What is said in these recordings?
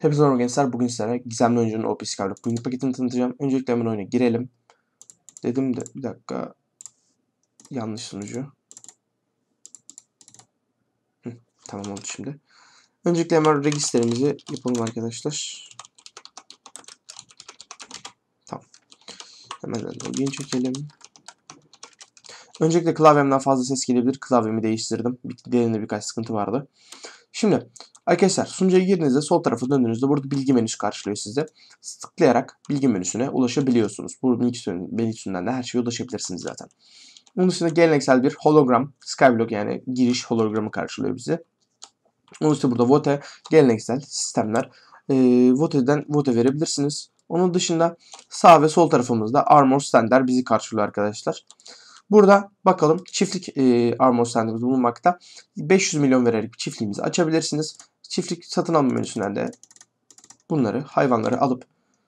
Hepinize merhaba gençler. Bugün sizlere Gizemli Oyuncu'nun OP Skyblock bugün paketini tanıtacağım. Öncelikle hemen oyuna girelim. Dedim de bir dakika. Yanlış sunucu. Tamam oldu şimdi. Öncelikle hemen registerimizi yapalım arkadaşlar. Tamam. Hemen login çekelim. Öncelikle klavyemden fazla ses gelebilir. Klavyemi değiştirdim. Diğerinde birkaç sıkıntı vardı. Şimdi arkadaşlar sunucuya girdiğinizde sol tarafa döndüğünüzde burada bilgi menüsü karşılıyor size. Tıklayarak bilgi menüsüne ulaşabiliyorsunuz. Bu menüsünden de her şeye ulaşabilirsiniz zaten. Onun dışında geleneksel bir hologram, Skyblock yani giriş hologramı karşılıyor bizi. Onun dışında burada vote, geleneksel sistemler. Vote'den vote verebilirsiniz. Onun dışında sağ ve sol tarafımızda Armor Standard bizi karşılıyor arkadaşlar. Burada bakalım çiftlik Armor Standard'ımız bulunmakta. 500 milyon vererek çiftliğimizi açabilirsiniz. Çiftlik satın alma menüsünden de bunları, hayvanları alıp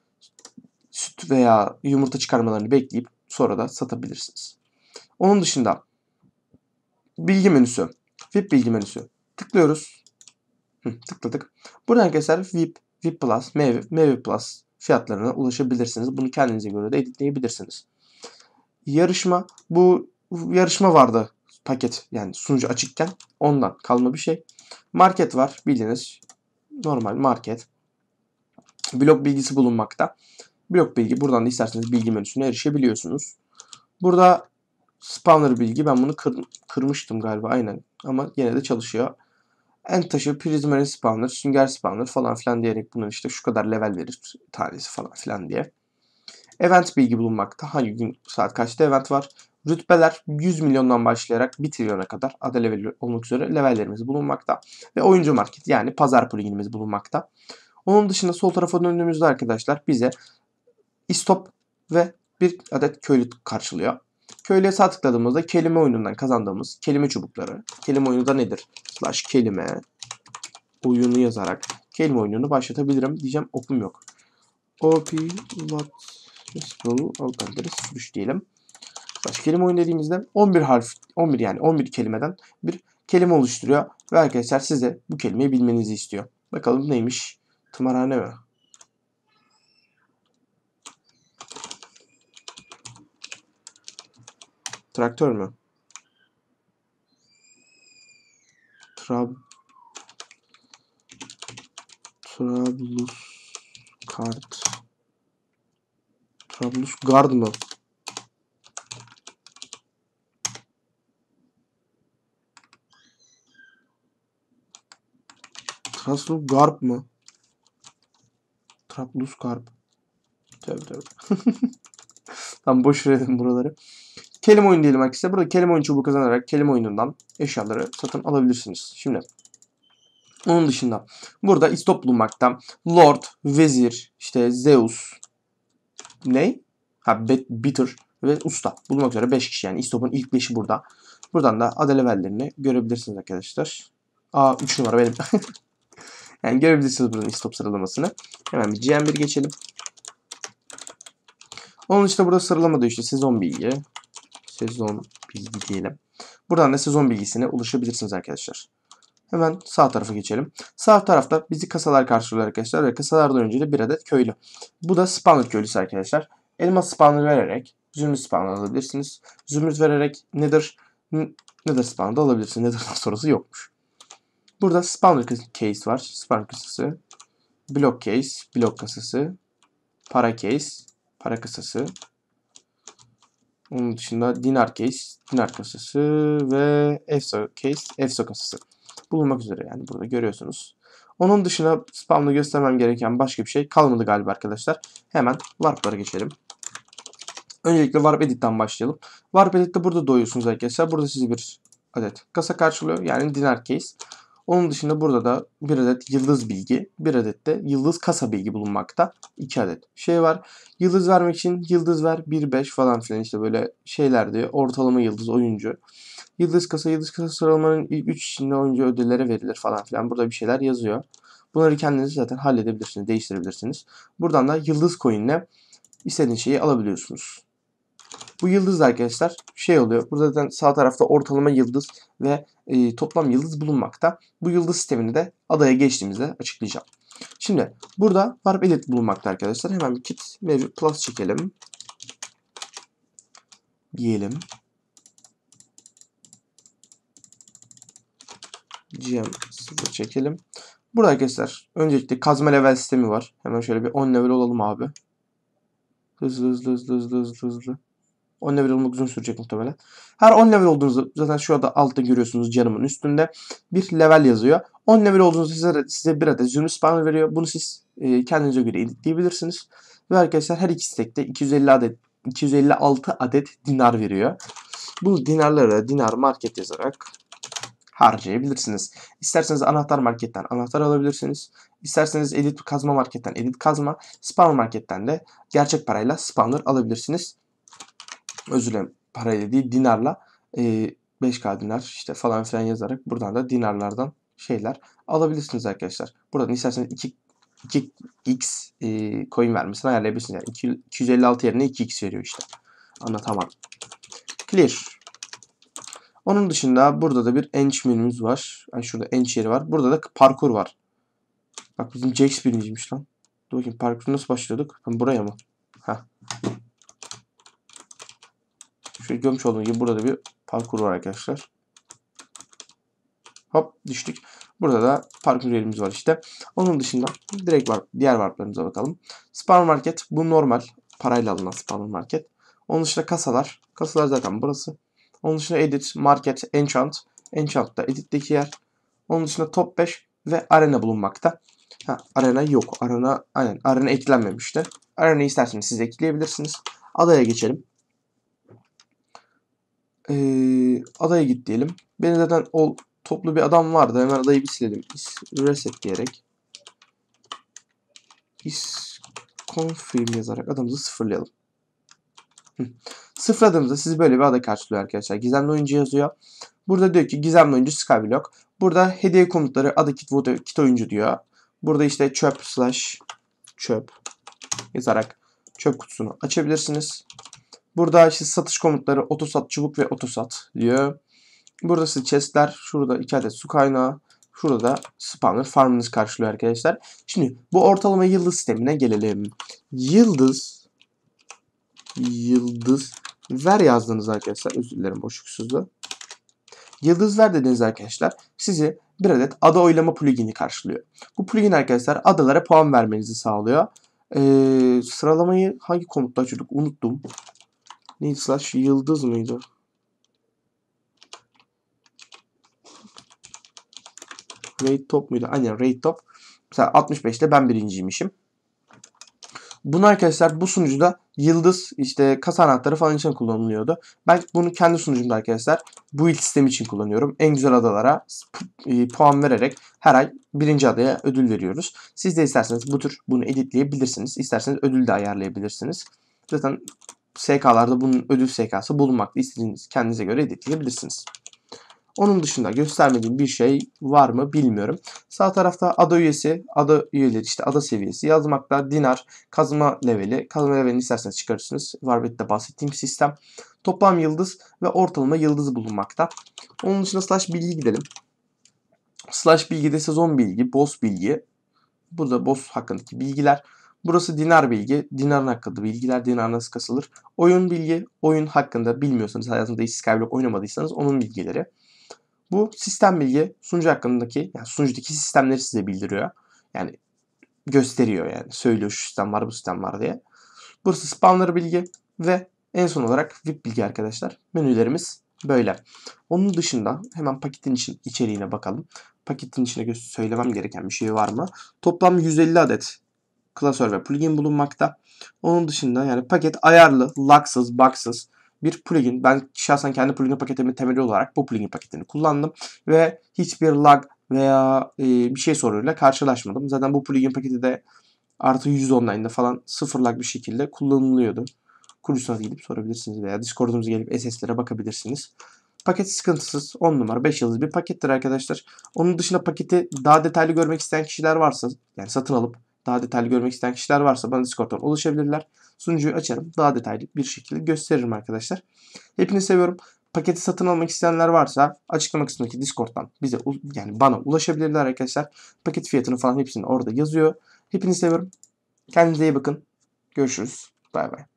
süt veya yumurta çıkarmalarını bekleyip sonra da satabilirsiniz. Onun dışında bilgi menüsü, VIP bilgi menüsü. Tıklıyoruz. Tıkladık. Buradan arkadaşlar VIP, VIP Plus, MV Plus fiyatlarına ulaşabilirsiniz. Bunu kendinize göre de editleyebilirsiniz. Yarışma, bu yarışma vardı paket yani sunucu açıkken ondan kalma bir şey. Market var bildiğiniz normal market. Blok bilgisi bulunmakta. Blok bilgi buradan da isterseniz bilgi menüsüne erişebiliyorsunuz. Burada spawner bilgi ben bunu kırmıştım galiba aynen ama yine de çalışıyor. End taşı, prismary spawner, sünger spawner falan filan diyerek bunun işte şu kadar level verir tanesi falan filan diye. Event bilgi bulunmakta. Hangi gün saat kaçta event var? Rütbeler 100 milyondan başlayarak 1 trilyona kadar ada level olmak üzere levellerimiz bulunmakta. Ve oyuncu market yani pazar pluginimiz bulunmakta. Onun dışında sol tarafa döndüğümüzde arkadaşlar bize istop ve bir adet köylü karşılıyor. Köylüye sağ tıkladığımızda kelime oyunundan kazandığımız kelime çubukları. Kelime oyunu da nedir? / kelime oyunu yazarak kelime oyununu başlatabilirim diyeceğim. Okum yok. OP what suç diyelim. / kelime oyunu dediğimizde 11 harf 11 yani 11 kelimeden bir kelime oluşturuyor ve arkadaşlar size bu kelimeyi bilmenizi istiyor. Bakalım neymiş? Tımarhane mi? Traktör mü? Trablusgard mı? Trablusgarp mı? Trablusgarp. Tabii. Tam boş verelim buraları. Kelime oyunu diyelim arkadaşlar. Burada kelime oyunu çubuğu kazanarak kelime oyunundan eşyaları satın alabilirsiniz. Şimdi onun dışında burada istop bulunmakta. Lord, vezir, işte Zeus, ne? Bitter ve usta. Bulunmak üzere 5 kişi yani. İstop'un ilk 5'i burada. Buradan da ada levellerini görebilirsiniz arkadaşlar. 3 numara benim. Yani görebilirsiniz buradan istop sıralamasını. Hemen bir GM1 geçelim. Onun işte burada sıralamada işte sezon bilgi diyelim. Buradan da sezon bilgisine ulaşabilirsiniz arkadaşlar. Hemen sağ tarafa geçelim. Sağ tarafta bizi kasalar karşılıyor arkadaşlar ve kasalardan önce de bir adet köylü. Bu da spawner köylüsü arkadaşlar. Elmas spawner vererek zümrüt spawner alabilirsiniz. Zümrüt vererek nether spawner alabilirsiniz. Nether'dan sonrası yokmuş. Burada spawner case var. Spawner kasası. Block case. Blok kasası. Para case. Para kasası. Onun dışında dinar case. Dinar kasası ve efso case. Efso kasası. Bulunmak üzere yani burada görüyorsunuz. Onun dışında spamda göstermem gereken başka bir şey kalmadı galiba arkadaşlar. Hemen warp'lara geçelim. Öncelikle warp edit'ten başlayalım. Warp edit'te burada doğuyorsunuz arkadaşlar. Burada sizi bir adet kasa karşılıyor. Yani dinar case. Onun dışında burada da bir adet yıldız bilgi, bir adet de yıldız kasa bilgi bulunmakta. 2 adet şey var. Yıldız vermek için yıldız ver 1-5 falan filan işte böyle şeyler diyor. Ortalama yıldız oyuncu. Yıldız kasa sıralamanın ilk 3 içinde oyuncu ödüllere verilir falan filan. Burada bir şeyler yazıyor. Bunları kendiniz zaten halledebilirsiniz, değiştirebilirsiniz. Buradan da yıldız coin'le istediğiniz şeyi alabiliyorsunuz. Bu yıldız arkadaşlar şey oluyor. Burada zaten sağ tarafta ortalama yıldız ve toplam yıldız bulunmakta. Bu yıldız sistemini de adaya geçtiğimizde açıklayacağım. Şimdi burada Warp Edit bulunmakta arkadaşlar. Hemen bir kit mevcut plus çekelim. Diyelim. GM0 çekelim. Burada arkadaşlar öncelikle kazma level sistemi var. Hemen şöyle bir 10 level olalım abi. Hızlı. 10 level olmak uzun sürecek muhtemelen. Her 10 level olduğunuzda zaten şu anda altta görüyorsunuz canımın üstünde bir level yazıyor. 10 level olduğunuzda size bir adet zümrüt spawner veriyor. Bunu siz kendinize göre editleyebilirsiniz. Ve arkadaşlar her iki stack'te 256 adet dinar veriyor. Bu dinarlara dinar market yazarak harcayabilirsiniz. İsterseniz anahtar marketten anahtar alabilirsiniz. İsterseniz edit kazma marketten edit kazma, spawner marketten de gerçek parayla spawner alabilirsiniz. Özür dilerim, parayla değil dinarla 5K dinar işte falan filan yazarak buradan da dinarlardan şeyler alabilirsiniz arkadaşlar. Buradan isterseniz 2x coin vermesini ayarlayabilirsiniz. Yani 256 yerine 2x veriyor işte. Anlatamam. Clear. Onun dışında burada da bir ench menümüz var. Yani şurada ench yeri var. Burada da parkur var. Bak bizim Jax birinciymiş lan. Dur bakayım parkur nasıl başlıyorduk? Buraya mı? Heh. Şöyle görmüş olduğunuz gibi burada da bir parkur var arkadaşlar. Hop düştük. Burada da parkur yerimiz var işte. Onun dışında direkt var, diğer warplarımıza bakalım. Spawn market bu normal parayla alınan spawn market. Onun dışında kasalar. Kasalar zaten burası. Onun dışında edit, market, enchant. Enchant da editteki yer. Onun dışında top 5 ve arena bulunmakta. Arena yok. Arena eklenmemişti. Arena'yı isterseniz siz ekleyebilirsiniz. Adaya geçelim. Adaya git diyelim. Benim zaten toplu bir adam vardı. Hemen adayı bir silelim. Reset diyerek. Confirm yazarak adamımızı sıfırlayalım. Sıfırladığımızda sizi böyle bir ada karşılıyor arkadaşlar. Gizemli oyuncu yazıyor. Burada diyor ki gizemli oyuncu Skyblock. Burada hediye komutları ada kit oyuncu diyor. Burada işte çöp yazarak çöp kutusunu açabilirsiniz. Burada işte satış komutları otosat çubuk ve otosat diyor. Burada size chestler, şurada 2 adet su kaynağı, şurada da spawner farmınız karşılıyor arkadaşlar. Şimdi bu ortalama yıldız sistemine gelelim. Yıldız ver yazdınız arkadaşlar. Özür dilerim boşluksuzluğu. Yıldız ver dediğiniz arkadaşlar sizi bir adet ada oylama plugin'i karşılıyor. Bu plugin arkadaşlar adalara puan vermenizi sağlıyor. Sıralamayı hangi komutla açıyorduk unuttum. Neydi slash yıldız mıydı? Raid top muydu? Aynen raid top. Mesela 65'te ben birinciymişim. Bunu arkadaşlar bu sunucuda yıldız işte kasa anahtarı falan için kullanılıyordu. Ben bunu kendi sunucumda arkadaşlar build sistemi için kullanıyorum. En güzel adalara puan vererek her ay birinci adaya ödül veriyoruz. Siz de isterseniz bunu editleyebilirsiniz. İsterseniz ödül de ayarlayabilirsiniz. Zaten SK'larda bunun ödül SK'sı bulunmakta. İstediğiniz kendinize göre editleyebilirsiniz. Onun dışında göstermediğim bir şey var mı bilmiyorum. Sağ tarafta ada üyesi, ada üyeleri işte ada seviyesi yazmakta. Dinar, kazma leveli. Kazma levelini isterseniz çıkarırsınız. Warbet'te bahsettiğim sistem. Toplam yıldız ve ortalama yıldız bulunmakta. Onun dışında slash bilgi gidelim. Slash bilgide sezon bilgi, boss bilgi. Burada boss hakkındaki bilgiler. Burası dinar bilgi. Dinarın hakkında bilgiler. Dinar nasıl kasılır? Oyun bilgi. Oyun hakkında bilmiyorsanız hayatınızda hiç Skyblock oynamadıysanız onun bilgileri. Bu sistem bilgi sunucu hakkındaki yani sunucudaki sistemleri size bildiriyor. Yani gösteriyor yani. Söylüyor şu sistem var bu sistem var diye. Burası spawner bilgi ve en son olarak VIP bilgi arkadaşlar. Menülerimiz böyle. Onun dışında hemen paketin içeriğine bakalım. Paketin içine söylemem gereken bir şey var mı? Toplam 150 adet klasör ve plugin bulunmakta. Onun dışında yani paket ayarlı, lagsız, bugsız bir plugin. Ben şahsen kendi plugin paketimin temeli olarak bu plugin paketini kullandım. Ve hiçbir lag veya bir şey sorunuyla karşılaşmadım. Zaten bu plugin paketi de artı 100 online'da falan sıfır lag bir şekilde kullanılıyordu. Kursuna gidip sorabilirsiniz veya Discord'umuza gelip SS'lere bakabilirsiniz. Paket sıkıntısız 10 numara 5 yıldız bir pakettir arkadaşlar. Onun dışında paketi daha detaylı görmek isteyen kişiler varsa yani satın alıp daha detaylı görmek isteyen kişiler varsa bana Discord'dan ulaşabilirler. Sunucuyu açarım. Daha detaylı bir şekilde gösteririm arkadaşlar. Hepinizi seviyorum. paketi satın almak isteyenler varsa açıklama kısmındaki Discord'dan yani bana ulaşabilirler arkadaşlar. Paket fiyatını falan hepsini orada yazıyor. Hepinizi seviyorum. Kendinize iyi bakın. Görüşürüz. Bay bay.